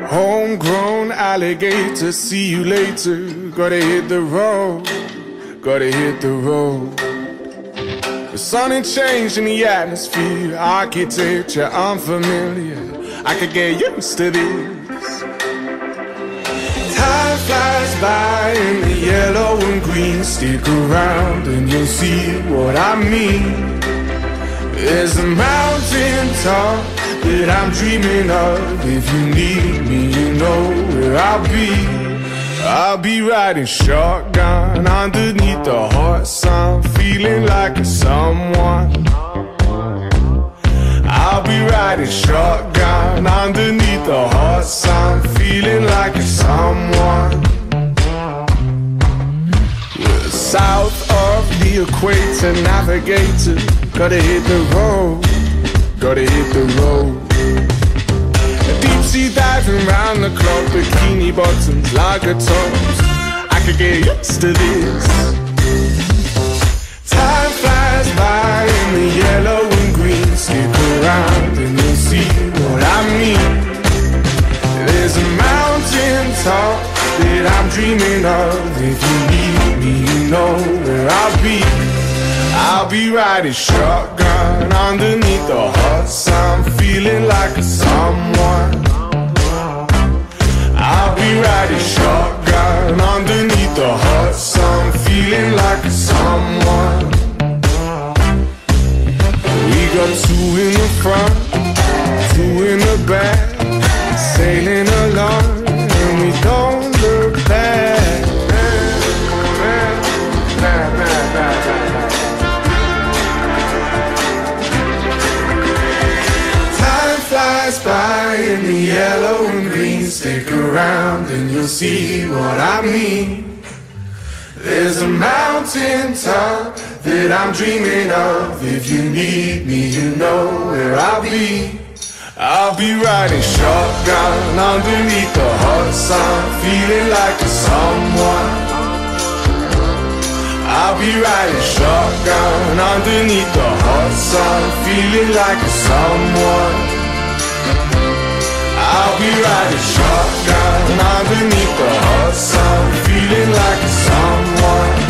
Homegrown alligator, see you later. Gotta hit the road, gotta hit the road. The sun ain't changing the atmosphere, architecture unfamiliar. I could get used to this. Time flies by in the yellow and green. Stick around and you'll see what I mean. There's a mountain top that I'm dreaming of. If you need me, you know where I'll be. I'll be riding shotgun underneath the hot sun, feeling like a someone. I'll be riding shotgun underneath the hot sun, feeling like a someone. We're south of the equator, navigator. Gotta hit the road, gotta hit the road. Deep sea diving round the clock, bikini bottoms, lager tops. I could get used to this. Time flies by in the yellow and green. Stick around and you'll see what I mean. There's a mountain top that I'm dreaming of. If you need me, you know where I'll be. I'll be riding shotgun underneath the hot sun, feeling like a someone. I'll be riding shotgun underneath the hot sun, feeling like a someone. We got two in the front, two in the back, sailing along and we don't look back. Flies by in the yellow and green. Stick around and you'll see what I mean. There's a mountain top that I'm dreaming of. If you need me, you know where I'll be. I'll be riding shotgun underneath the hot sun, feeling like a someone. I'll be riding shotgun underneath the hot sun, feeling like a someone. I'll be riding shotgun underneath the hot sun, feeling like a someone.